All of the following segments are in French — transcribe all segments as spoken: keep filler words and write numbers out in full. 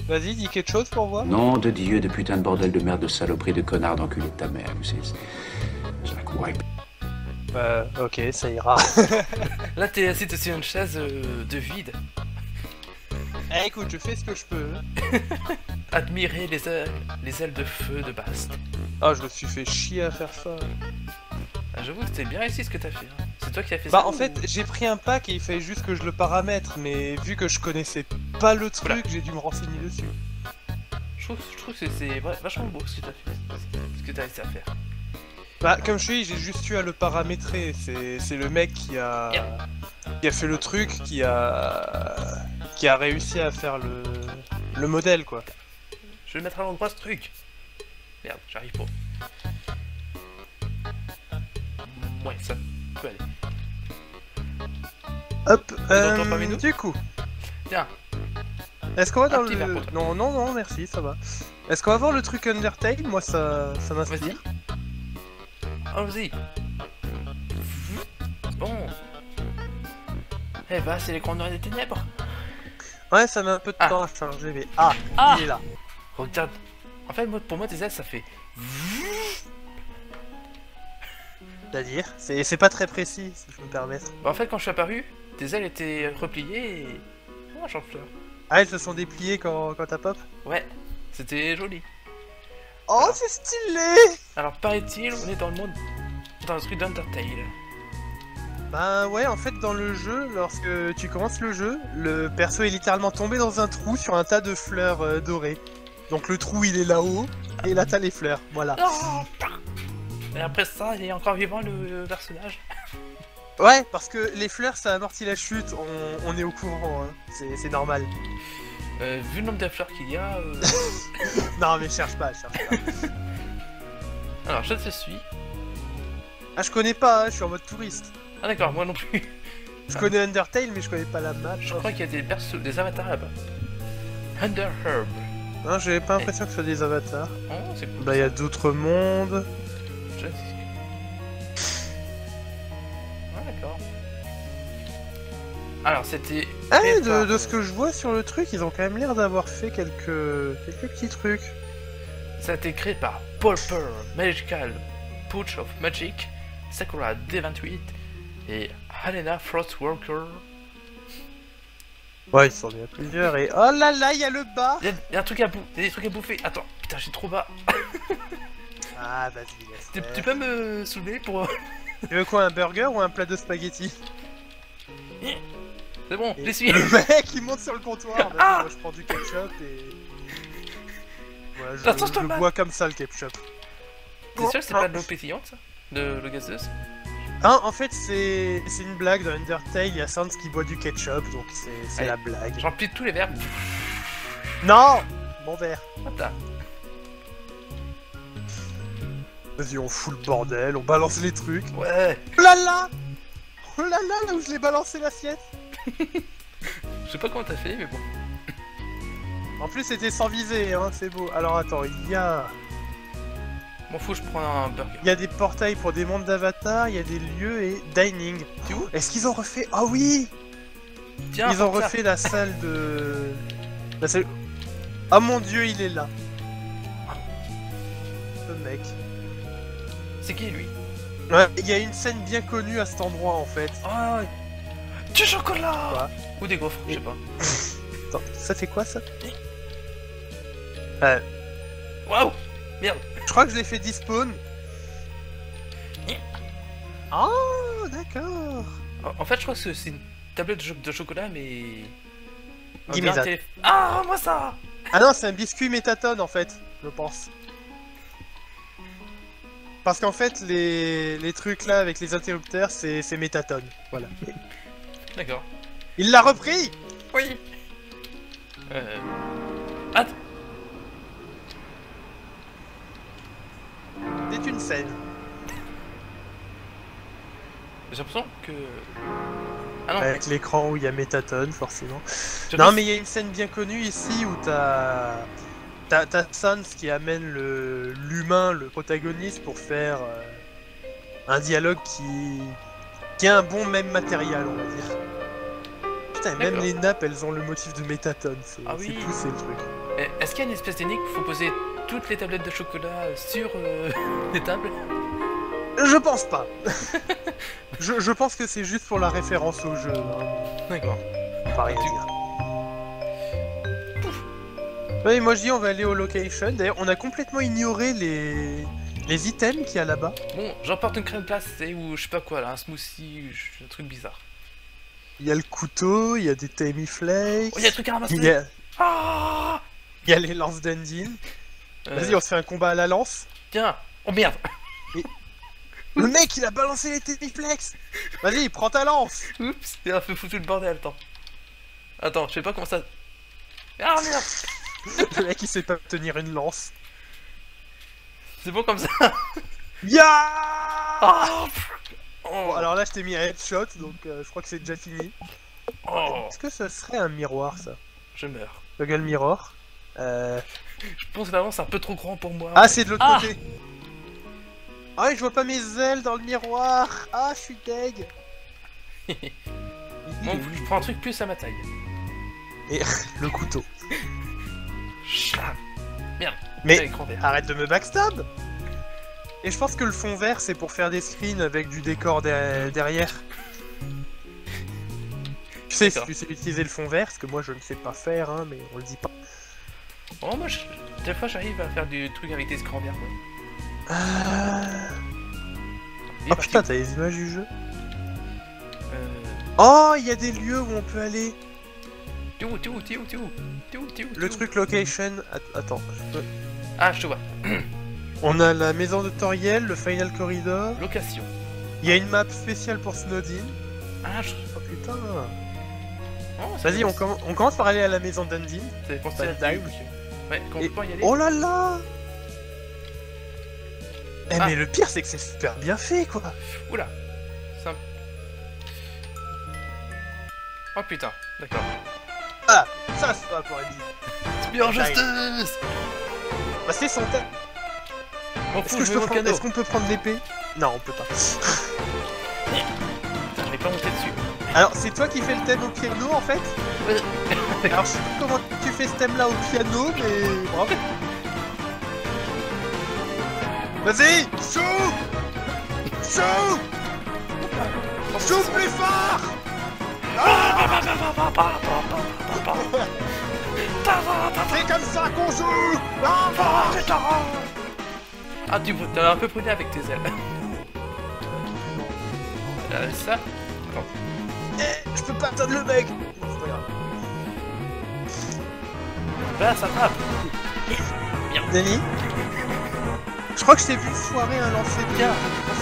Vas-y, dis quelque chose pour voir. Nom de Dieu, de putain de bordel de merde, de saloperie, de connard, d'enculé de ta mère. C'est... C'est la cour. Euh, ok, ça ira. Là, t'es assis sur une chaise euh, de vide. Eh, écoute, je fais ce que je peux. Admirer les ailes, les ailes de feu de Bast. Ah, je me suis fait chier à faire ça. Ah, j'avoue que c'était bien réussi ce que t'as fait. Hein. C'est toi qui as fait Bah, ça en ou- fait, j'ai pris un pack et il fallait juste que je le paramètre, mais vu que je connaissais pas le truc, Voilà. j'ai dû me renseigner dessus. Je trouve, je trouve que c'est vra- vachement beau ce que t'as fait. Ce que t'as réussi à faire. Bah, comme je suis, j'ai juste eu à le paramétrer. C'est c'est le mec qui a qui a fait le truc, qui a qui a réussi à faire le le modèle, quoi. Je vais le mettre à l'endroit ce truc. Merde, j'arrive pas. Ouais, ça peut aller. Hop. dans ton parmi nous Du coup, Tiens, est-ce qu'on va dans Un petit verre le pour toi. non non non merci, ça va. Est-ce qu'on va voir le truc Undertale? Moi, ça ça vas-y. m'inspire. Allons-y. Bon. Eh bah, c'est l'écran noir des ténèbres. Ouais, ça met un peu de Ah. temps à charger, mais ah, Ah. il est là. Regarde. En fait, moi, pour moi, tes ailes, ça fait. C'est-à-dire, c'est c'est pas très précis, si je peux me permettre. Bah, en fait, quand je suis apparu, tes ailes étaient repliées et. Oh, j'en pleure. Ah, elles se sont dépliées quand quand t'as pop. Ouais, c'était joli. Oh, c'est stylé. Alors, paraît-il, on est dans le monde. Dans le truc d'Undertale. Bah ouais, en fait dans le jeu, lorsque tu commences le jeu, le perso est littéralement tombé dans un trou sur un tas de fleurs euh, dorées. Donc le trou il est là-haut, et là t'as les fleurs, voilà. Non. Et après ça, il est encore vivant le, le personnage. Ouais, parce que les fleurs ça amortit la chute, on, on est au courant, hein. c'est c'est normal. Euh, vu le nombre de fleurs qu'il y a. euh, Non mais cherche pas, cherche pas. Alors, je te suis. Ah je connais pas, hein, je suis en mode touriste. Ah, d'accord, moi non plus. Je connais Undertale mais je connais pas la map. Je crois qu'il y a des persos, des avatars là-bas. Underherb. Non, j'avais pas l'impression que ce soit des avatars. Oh, c'est cool. Bah il y a d'autres mondes. Je- Ah, d'accord. Alors, c'était. Ah, créé de, par, de euh, ce que je vois sur le truc, ils ont quand même l'air d'avoir fait quelques quelques petits trucs. Ça a été créé par Pulper, Magical, Pouch of Magic, Sakura D vingt-huit et Helena Frostwalker. Ouais, il s'en vient plusieurs et... Oh là là, il y a le bar. Il y, a- il y a un truc à bouffer, des trucs à bouffer. Attends, putain, j'ai trop bas. Ah, vas-y, laisse Tu, faire. tu peux me soulever pour. Tu veux quoi, un burger ou un plat de spaghettis? C'est bon, Et j'y suis. Le mec, il monte sur le comptoir. Vas-y, Ah moi, je prends du ketchup et... Voilà, je, Attends, je te je bats. bois comme ça, le ketchup. T'es sûr que c'est pas de l'eau pétillante ça? De l'eau gazeuse? Hein, en fait, c'est c'est une blague dans Undertale, il y a Sans qui boit du ketchup, donc c'est c'est Allez. la blague. J'emplis tous les verres. Non. Mon verre. Attends. Vas-y, on fout le bordel, on balance les trucs. Ouais. Oh là là. Oh là là, là où je l'ai balancé l'assiette. Je sais pas comment t'as fait, mais bon. En plus, c'était sans viser, hein, c'est beau. Alors attends, il y a... M'en fous, je prends un burger. Il y a des portails pour des mondes d'avatar, il y a des lieux et dining. Tu où? Est-ce qu'ils ont refait... Ah oui. Tiens, Ils ont prends ça. refait la salle de... La salle... Ah mon dieu, il est là. Ce mec. C'est qui lui? Ouais, il y a une scène bien connue à cet endroit en fait. Ah, du chocolat. Quoi? Ou des gaufres, je sais pas. Attends, ça fait quoi ça? Euh, Waouh. Merde. je crois que je l'ai fait despawn. Oh, d'accord. En, en fait, je crois que c'est une tablette de, cho- de chocolat, mais. On Give dirait me un that. télé- Ah, moi ça. Ah non, c'est un biscuit métatone en fait, je pense. Parce qu'en fait, les... les trucs là avec les interrupteurs, c'est c'est métatone. Voilà. D'accord. Il l'a repris. Oui. Euh. Att- C'est une scène. J'ai l'impression que. Ah non. Avec l'écran où il y a métatone, forcément. je Non, pense- mais il y a une scène bien connue ici où t'as. T'as t'as Sans qui amène le l'humain, le protagoniste, pour faire euh, un dialogue qui. qui a un bon même matériel, on va dire. Putain, même D'accord. les nappes, elles ont le motif de métatone. C'est Ah c'est oui. poussé le truc. Eh, Est-ce qu'il y a une espèce d'énigme où il faut poser toutes les tablettes de chocolat sur euh, les tables? Je pense pas. je, je pense que c'est juste pour la référence au jeu. Hein. D'accord. Pas rien dire. Oui, moi je dis on va aller au location. D'ailleurs, on a complètement ignoré les les items qu'il y a là-bas. Bon, j'emporte une crème glacée ou je sais pas quoi là, un smoothie, un truc bizarre. Il y a le couteau, il y a des Tammy Flakes. Oh, il y a un truc à ramasser. Il y a, Ah il y a les lances d'Undine. Euh, Vas-y, on se fait un combat à la lance. Tiens. Oh merde. Le mec, il a balancé les Tammy Flakes. Vas-y, prends ta lance. Oups, c'est un peu foutu le bordel, attends. Attends, je sais pas comment ça... Ah merde. Le mec, il sait pas tenir une lance. C'est bon comme ça. Ya Ah Bon, oh. alors là, je t'ai mis un headshot, donc euh, je crois que c'est déjà fini. Oh. Est-ce que ça serait un miroir, ça? Je meurs. Google Mirror. Euh... Je pense vraiment c'est un peu trop grand pour moi. Ah, c'est de l'autre Ah. côté. Ah, je vois pas mes ailes dans le miroir. Ah, je suis deg. Bon, je prends un truc plus à ma taille. Et le couteau. Chat. Merde. Mais Avec grand vert. arrête de me backstab. Et je pense que le fond vert, c'est pour faire des screens avec du décor de- derrière. Tu sais, si D'accord. tu sais utiliser le fond vert, ce que moi je ne sais pas faire, hein, mais on le dit pas. Oh, moi, je... des fois, j'arrive à faire du truc avec des écrans verts. Ouais. Ah, Il est oh parti. putain, t'as les images du jeu. Euh... Oh, il y a des lieux où on peut aller. T'es où, t'es où, t'es où, t'es où T'es où, t'es où Le t'es où truc location. Att- Attends. je peux- Ah, je te vois. On a la maison de Toriel, le Final Corridor. Location. Il y a une map spéciale pour Snowdin. Ah, je... Oh putain. Oh, ça Vas-y, on, commence- comm- on commence par aller à la maison d'Undine. C'est pensé Pas à de la dive. Ouais, qu'on Et- peut pas y aller. Oh là là. Eh Ah. mais le pire c'est que c'est super bien fait quoi. Oula. Ça... Oh putain, d'accord. Ah, ça c'est pas pour Eddie. Spear Dive. Justice. Bah c'est son thème. M'en Est-ce fous, que je je vais peux au prendre... piano. Est-ce qu'on peut prendre l'épée? Non, on peut pas. Putain, je vais pas monter dessus. Alors c'est toi qui fais le thème au piano en fait? Oui. Alors je sais pas comment tu fais ce thème là au piano mais bravo. Vas-y, chou, chou, chou plus fort. C'est comme ça qu'on joue. Ah, Ah, tu t'as un peu brûlé avec tes ailes. Euh, ça. Eh, je peux pas atteindre le mec. Bon, c'est pas grave. Là, ça frappe. Danny, je crois que je t'ai vu foirer un lancer de Bien.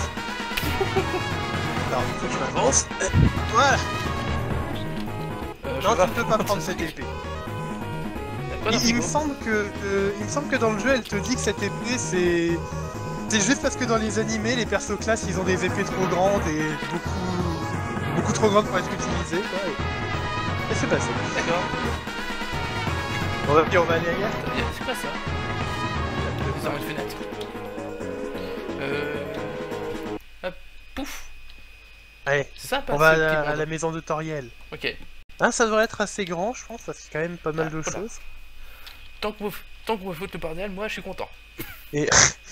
Alors, faut que je m'avance. Euh, Voilà. Euh, je Non, vais tu ne peux pas prendre cette épée. Quoi dans Il, il me le semble que, euh, il me semble que dans le jeu, elle te dit que cette épée, c'est, c'est juste parce que dans les animés, les persos classes, ils ont des épées trop grandes et beaucoup, beaucoup trop grandes pour être utilisées. Quoi, et... et c'est passé. D'accord. On va, on va aller ailleurs. C'est quoi ça? Ils ont une fenêtre. Euh... Hop, pouf. Allez, C'est sympa. on va à ce petit la, à monde. la maison de Toriel. Ok. Hein, ça devrait être assez grand, je pense, parce qu'il y a quand même pas mal Ah, de voilà. choses. Tant que vous, tant que vous foutez le bordel, moi je suis content. Et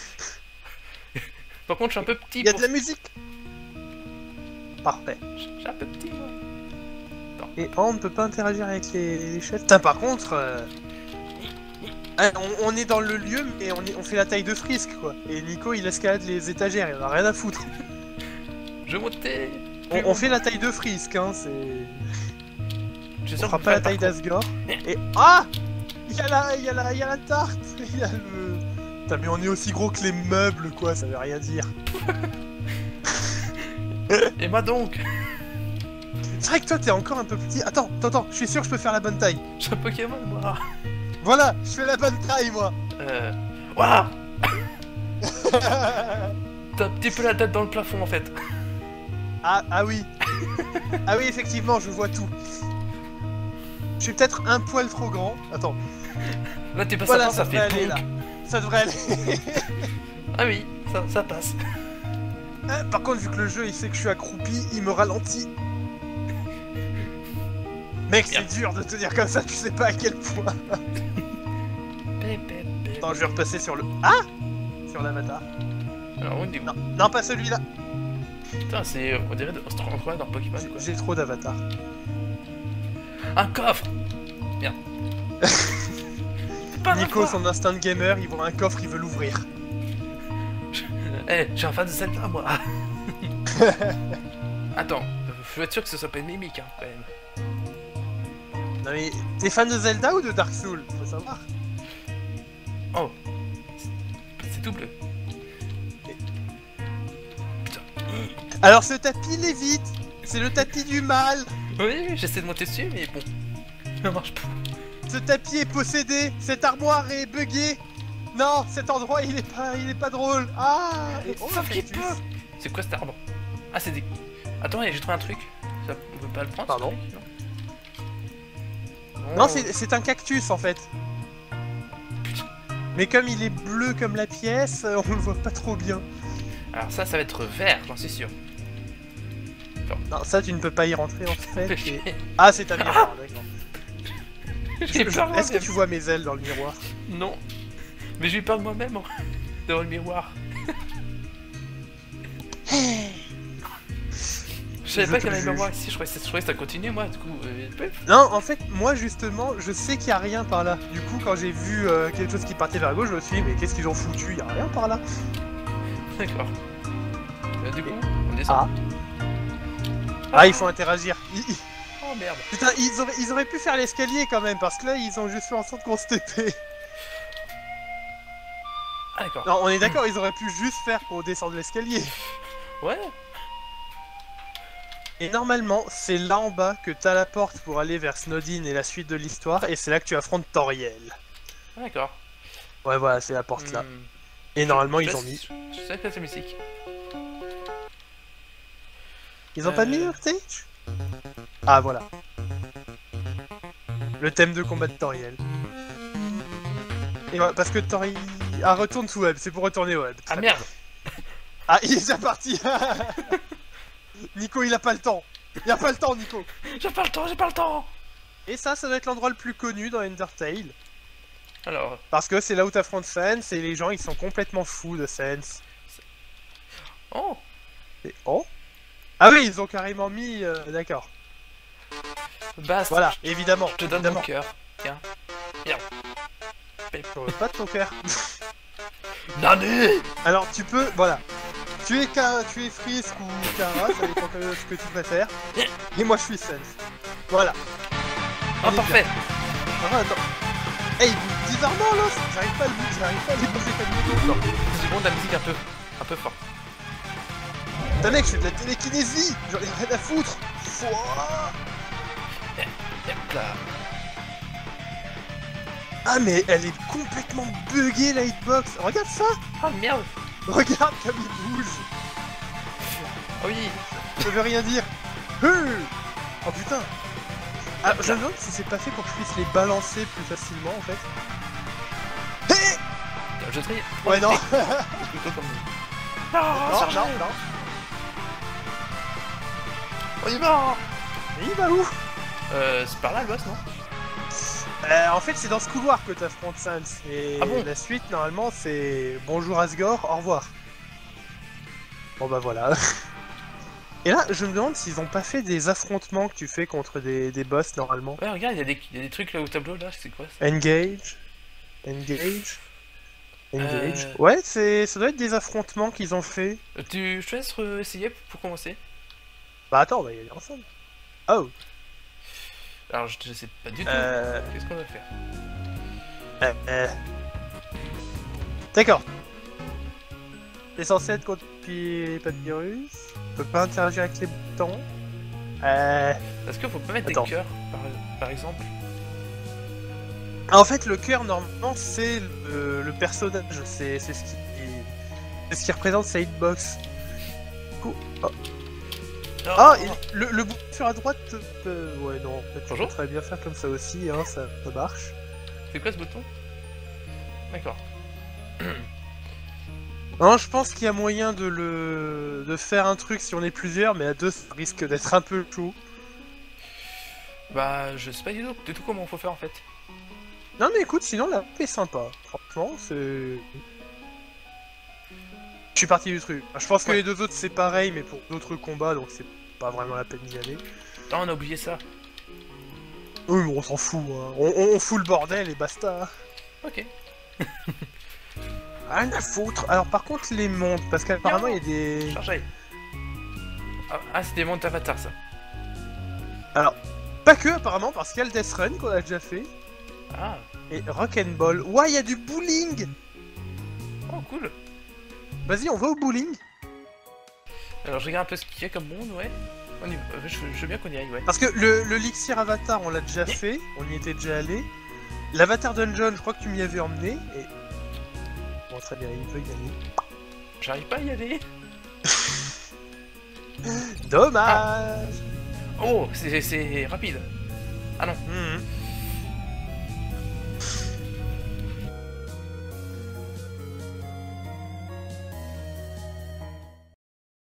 Par contre, je suis un peu petit il y a pour... de la musique. Parfait. Je suis un peu petit, moi. Et oh, on ne peut pas interagir avec les, les chefs. Putain, par contre, euh, ah, on, on est dans le lieu, mais on, est- on fait la taille de Frisk, quoi. Et Nico, il escalade les étagères, il en a rien à foutre. Je vais monter. On, on fait la taille de Frisk, hein, c'est... Je suis On sûr fera que pas la vous taille faites le d'Asgore. Et... Ah, il y a la, il y a la, il y a la tarte. Il y a le... Putain, mais on est aussi gros que les meubles, quoi, ça veut rien dire. parcours. Et moi donc. C'est vrai que toi, t'es encore un peu petit. Attends, attends, attends, je suis sûr que je peux faire la bonne taille. Je suis un Pokémon, moi. Voilà, je fais la bonne taille, moi. Euh... Waouh. T'as un petit peu la tête dans le plafond, en fait. Ah, ah oui. Ah oui, effectivement, je vois tout. Je suis peut-être un poil trop grand. Attends. Là, t'es pas Voilà, sympa, ça ça devrait fait aller, bonk. là. Ça devrait aller. Ah oui, ça, ça passe. Ah, par contre, vu que le jeu, il sait que je suis accroupi, il me ralentit. Mec, c'est Merde. dur de tenir comme ça, tu sais pas à quel point. Attends, je vais repasser sur le... Ah Sur l'avatar. Alors, on dit où? Non, non, pas celui-là. Putain, c'est... On dirait... On se retrouve dans Pokémon, quoi. J'ai trop d'avatars. Un coffre. Merde. Pas Nico, son instinct de gamer, il voit un coffre, il veut l'ouvrir. Eh, j'ai un fan de Zelda, moi. Attends, faut être sûr que ce soit pas une mimique, hein, quand même. Non mais, t'es fan de Zelda ou de Dark Souls? Faut savoir. Oh. C'est tout bleu. Putain. Alors ce tapis l'évite. C'est le tapis du mal. Oui, oui, j'essaie de monter dessus, mais bon. Ça marche pas. Ce tapis est possédé. Cette armoire est buggée. Non, cet endroit il est pas, il est pas drôle. Ah. Oh, Sauf qu'il cactus. peut. C'est quoi cet arbre? Ah, c'est des... Attends, j'ai trouvé un truc. Ça, on peut pas le prendre? Pardon. ce truc, non, Non, c'est c'est un cactus en fait. Mais comme il est bleu comme la pièce, on le voit pas trop bien. Alors ça, ça va être vert, j'en suis sûr. Non, ça tu ne peux pas y rentrer en fait. et- Ah, c'est un miroir, d'accord. J'ai peur Est-ce que moi-même. tu vois mes ailes dans le miroir? Non. Mais j'ai eu peur de moi-même hein, devant le miroir. Je savais Je pas te qu'il y avait un juge. miroir ici, je croyais, que ça- je croyais que ça continuait moi, du coup... Euh... pef. Non, en fait, moi justement, je sais qu'il y a rien par là. Du coup, quand j'ai vu euh, quelque chose qui partait vers la gauche, je me suis dit, mais qu'est-ce qu'ils ont foutu? Il y a rien par là. D'accord. Euh, du coup, on descend. Ah, il faut interagir. Ils- ils- Oh merde. Putain, ils auraient, ils auraient pu faire l'escalier quand même, parce que là, ils ont juste fait en sorte qu'on se tépait. Ah d'accord. Non, on est d'accord, ils auraient pu juste faire qu'on descende l'escalier. Ouais. Et normalement, c'est là en bas que t'as la porte pour aller vers Snowdin et la suite de l'histoire, et c'est là que tu affrontes Toriel. Ah, d'accord. Ouais, voilà, c'est la porte là. Hmm. Et normalement, Je ils sais- ont mis. Je sais que c'est musique. Ils ont pas Euh. mis le stage? Ah, voilà. Le thème de combat de Toriel. Et voilà, parce que Toriel. Ah, retourne sous web, c'est pour retourner web. Ah merde. Ah, il est déjà parti. Nico, il a pas le temps. Il a pas le temps, Nico. J'ai pas le temps, j'ai pas le temps. Et ça, ça doit être l'endroit le plus connu dans Undertale. Alors, Parce que c'est là où t'affrontes Sans, et les gens, ils sont complètement fous de Sans. oh. Et oh. Ah oui, ils ont carrément mis... euh, D'accord. Bast. Voilà, évidemment. Je te donne évidemment. mon cœur. Tiens. Merde. J'en veux pas de ton cœur. Nani. Alors, tu peux... Voilà. Tu es, Ka... tu es Frisk ou Kara, ça dépend de ce que tu préfères. Et moi, je suis Sans. Voilà. Oh On est parfait. Ah, attends. Hey, il bouge bizarrement, là. J'arrive pas à le bouger, j'arrive pas à dépasser ta vidéo. C'est bon de la musique un peu. Un peu fort. Putain, mec, je fais de la télékinésie. J'en ai rien à foutre. Fouah. Hop là. Ah, mais elle est complètement buggée, la hitbox. Regarde ça. Oh merde. Regarde comme il bouge. Oh oui. Ça veut rien dire. Euh. Oh putain. Ah, je me demande si c'est pas fait pour que je puisse les balancer plus facilement en fait. Hé. Je serai. Ouais, non. Plutôt comme. Non, Non, Serge. non, non. On y va. Mais il va où? Euh, c'est par là le boss, non? Euh, en fait, c'est dans ce couloir que t'affrontes Sans. Et Ah bon? la suite, normalement, c'est bonjour Asgore, au revoir. Bon bah voilà. Et là, je me demande s'ils ont pas fait des affrontements que tu fais contre des, des boss normalement. Ouais, regarde, il y, a des- il y a des trucs là au tableau là, c'est quoi ça? Engage. Engage. Engage. Euh. Ouais, c'est, ça doit être des affrontements qu'ils ont fait. Euh, Tu, je te laisse euh, essayer pour commencer. Bah attends, on va y aller ensemble. Oh. Alors je, je sais pas du tout. Euh... Qu'est-ce qu'on va faire? euh, euh. D'accord. T'es censé être contre Pi- Papyrus. Tu peux pas interagir avec les boutons. Euh... Est-ce qu'il faut pas mettre Attends. des cœurs par, par exemple? En fait, le cœur, normalement, c'est le, le personnage. C'est c'est ce qui... c'est ce qui représente sa hitbox. Du coup... Oh. Non. Ah, et le, le bouton sur la droite... euh, ouais, non, en fait, tu Bonjour. peux très bien faire comme ça aussi, hein, ça, ça marche. C'est quoi ce bouton? D'accord. Non, je pense qu'il y a moyen de le de faire un truc si on est plusieurs, mais à deux, ça risque d'être un peu chaud. Bah, je sais pas du tout, du tout comment faut faire en fait. Non, mais écoute, sinon la map est sympa. franchement, c'est... Je suis parti du truc. Je pense que Ouais. les deux autres c'est pareil, mais pour d'autres combats, donc c'est pas vraiment la peine d'y aller. Ah, on a oublié ça. Oui, mais on s'en fout, hein. on, on- on fout le bordel et basta. Ok. Rien à foutre. Alors par contre, les montres, parce qu'apparemment il y a des... Chargez. Ah, ah, c'est des montres Avatar, ça. Alors, pas que apparemment, parce qu'il y a le Death Run qu'on a déjà fait, Ah, et Rock'n'Ball. Ouais, il y a du bowling. oh, cool. Vas-y, on va au bowling. Alors, je regarde un peu ce qu'il y a comme monde, ouais. On y... euh, je, je veux bien qu'on y aille, ouais. Parce que le, le Elixir Avatar, on l'a déjà fait, on y était déjà allé. L'Avatar Dungeon, je crois que tu m'y avais emmené, et... Bon, très bien, il peut y aller. J'arrive pas à y aller. Dommage. Oh, c'est c'est rapide. Ah non. Mhm.